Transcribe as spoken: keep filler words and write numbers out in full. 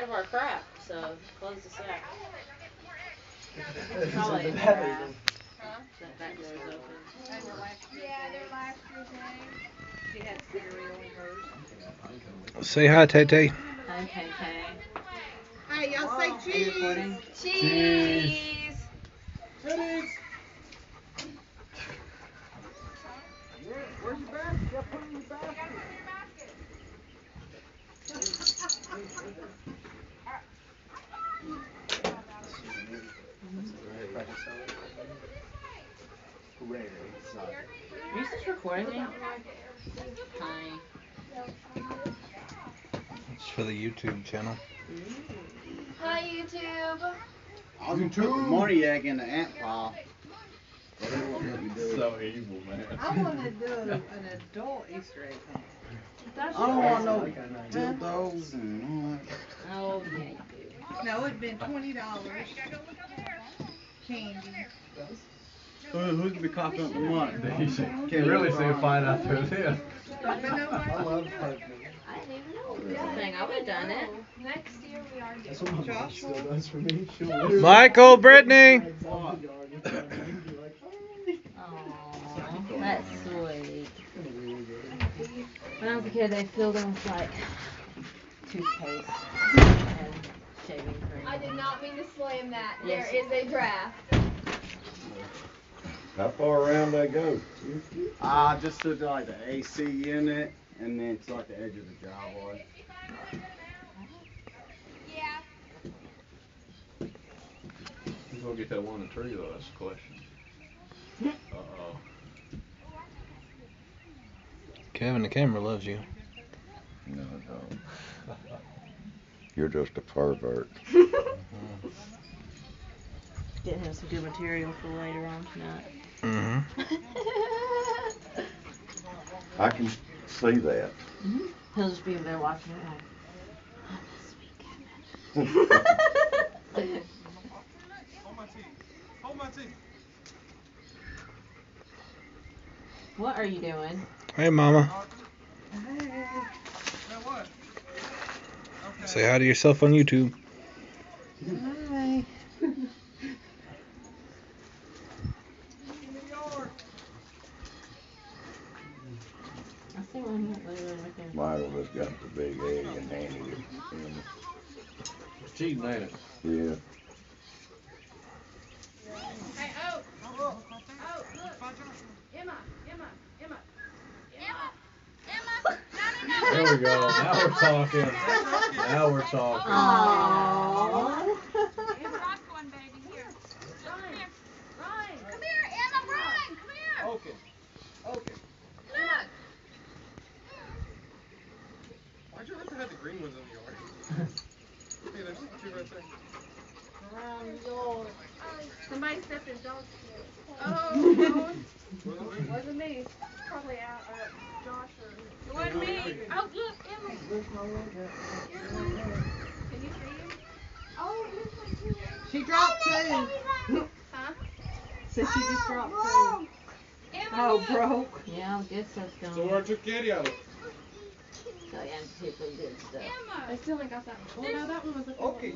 of our crap, so close the sack. It's Probably in the a back. crap. Huh? That back door is open. Yeah, they're last year's eggs. She had cereal in hers. Say hi, Tay Tay. Hi, Tay Tay. Hey, y'all say cheese. Cheese. Cheese. Where, where's your basket? You gotta put it in your basket. Are you just recording? Hi. It's for the YouTube channel. Hi, YouTube. I was gonna put the Moniac in the ant pile. So evil, man. I want to do an adult Easter egg hunt. I don't want no dildos and all that. Oh, yeah, you do. No, it'd been twenty dollars. Candy. Who, who's gonna be coughing up the money? You should really see a fight out there then. But nobody. I love Pokemon. I didn't even know it was a thing. I would have done it. Next year we are doing. That's what my mom Joshua. still does for me. She'll literally- Michael, Brittany. Aw, that's sweet. When I was a kid, they filled them with like toothpaste and shaving cream. I did not mean to slam that. Yes. There is a draft. How far around they go? I just put like the A C in it, and then it's like the edge of the driveway. Yeah. Who's gonna get that one in the tree though? That's the question. Uh oh. Kevin, the camera loves you. No, no. You're just a pervert. Get him some good material for later on tonight. Mm-hmm. I can see that. Mm-hmm. He'll just be over there watching it like, oh, sweet Kevin. Hold my teeth. Hold my teeth. What are you doing? Hey, Mama. Now what? Okay. Say hi to yourself on YouTube. Hi. I see one literally right there. Michael just got the big egg and handed it to him. It's cheating, ain't it? Yeah. Hey, oh. Oh, look. Emma, Emma, Emma. Emma. Emma. No, no, no. There we go. Now we're talking. Now we're talking. Aww. Emma, rock one, baby. Here. Ryan. Ryan. Come here, Emma. Ryan. Come here. Okay. Okay. Look. Why'd you have to have the green ones in the yard? Hey, there's two right there. Around yours. Somebody stepped in dog shit. Oh, it wasn't me. Probably out, uh, Josh or. It wasn't me. Oh, look, Emma. Here's one. Can you see him? Oh, here's one too. She dropped two. Huh? Said she just dropped two. Emma, Oh, look. broke. Yeah, I guess that's going. So where took Kitty out? So yeah, people did stuff. Emma. I still ain't got that one. Well, no, that one was a Okay.